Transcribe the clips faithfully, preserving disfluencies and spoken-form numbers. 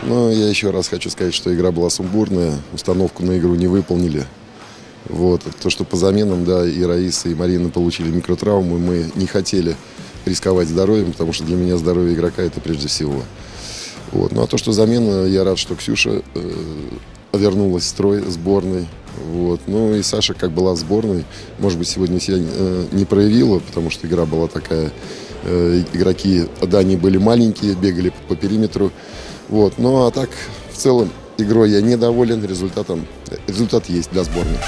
Но я еще раз хочу сказать, что игра была сумбурная, установку на игру не выполнили. Вот. То, что по заменам, да, и Раиса, и Марина получили микротравму, мы не хотели рисковать здоровьем, потому что для меня здоровье игрока – это прежде всего. Вот. Ну а то, что замена, я рад, что Ксюша э, вернулась в строй сборной. Вот. Ну и Саша, как была в сборной, может быть, сегодня себя э, не проявила, потому что игра была такая, э, игроки, да, они были маленькие, бегали по, по периметру. Вот. Ну а так, в целом, игрой я недоволен, результатом, результат есть для сборной.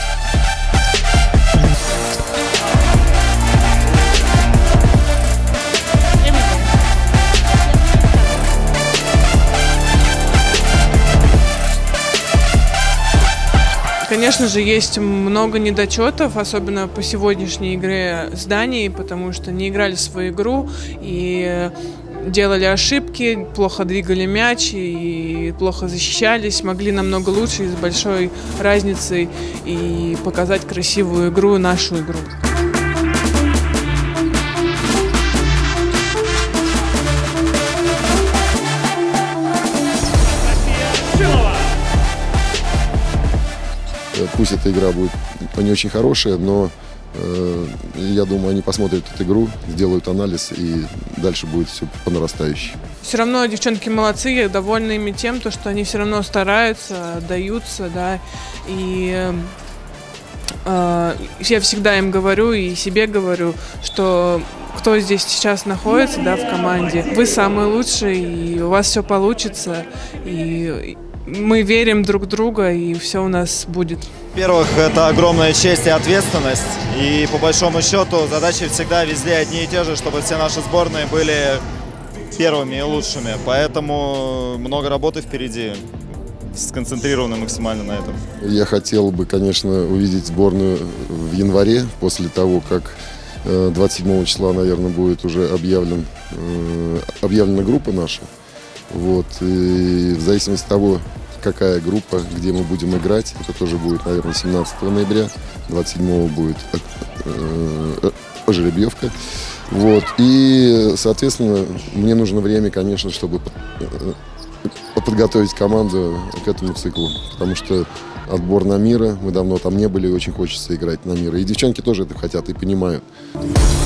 Конечно же, есть много недочетов, особенно по сегодняшней игре с Данией, потому что не играли свою игру и делали ошибки, плохо двигали мяч и плохо защищались, могли намного лучше и с большой разницей и показать красивую игру, нашу игру. Пусть эта игра будет не очень хорошая, но э, я думаю, они посмотрят эту игру, сделают анализ, и дальше будет все по нарастающей. Все равно девчонки молодцы, я довольна ими тем, то, что они все равно стараются, отдаются, да, и э, я всегда им говорю и себе говорю, что кто здесь сейчас находится, да, в команде, вы самые лучшие, и у вас все получится, и мы верим друг в друга, и все у нас будет. Во-первых, это огромная честь и ответственность. И по большому счету задачи всегда везде одни и те же, чтобы все наши сборные были первыми и лучшими. Поэтому много работы впереди. Сконцентрированы максимально на этом. Я хотел бы, конечно, увидеть сборную в январе, после того, как двадцать седьмого числа, наверное, будет уже объявлен, объявлена группа наша. Вот. И в зависимости от того, какая группа, где мы будем играть, это тоже будет, наверное, семнадцатого ноября, двадцать седьмого будет э, э, жеребьевка. Вот. И, соответственно, мне нужно время, конечно, чтобы подготовить команду к этому циклу, потому что отбор на мира, мы давно там не были, очень хочется играть на мира. И девчонки тоже это хотят и понимают.